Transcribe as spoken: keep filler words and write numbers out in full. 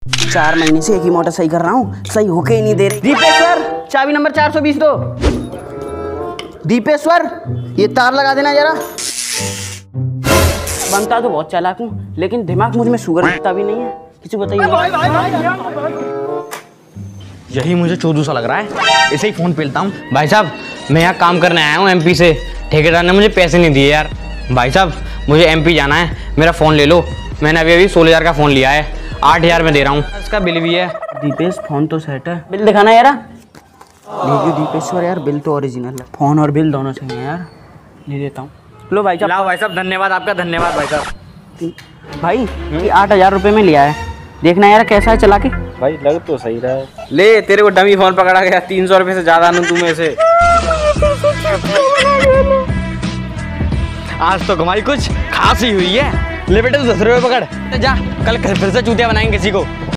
चार महीने से एक ही मोटर सही कर रहा हूँ, सही होके ही नहीं दे रही। दीपेश्वर, चाबी नंबर चार सौ बीस दो। दीपेश्वर, ये तार लगा देना जरा। बनता तो बहुत चालाक हूँ, लेकिन दिमाग मुझ में शुगर दिखता भी नहीं है। किसी बताइए। यही मुझे चोदू सा लग रहा है, इसे ही फोन पेलता हूँ। भाई साहब, मैं यहाँ काम करने आया हूँ एमपी से। ठेकेदार ने मुझे पैसे नहीं दिए यार। भाई साहब, मुझे एमपी जाना है, मेरा फ़ोन ले लो। मैंने अभी अभी सोलह हज़ार का फ़ोन लिया है, आठ हज़ार में दे रहा हूँ। इसका बिल भी है। दीपेश, फोन तो सेट है, बिल दिखाना यार। देखिए दीपेश्वर यार, बिल तो ओरिजिनल है, फोन और बिल दोनों सही है यार। ले देता हूँ। लो भाई साहब। लाओ भाई साहब, धन्यवाद आपका, धन्यवाद भाई साहब। भाई ये आठ हज़ार रुपये में लिया है, देखना यार कैसा है चला के। भाई लग तो सही रहा है। ले, तेरे को डमी फोन पकड़ा गया, तीन सौ रुपये से ज़्यादा नू तुम्हें से। आज तो कमाई कुछ खास ही हुई है। ले बेटे, तू दस रुपये पकड़ जा, कल फिर से चूतिया बनाएंगे किसी को।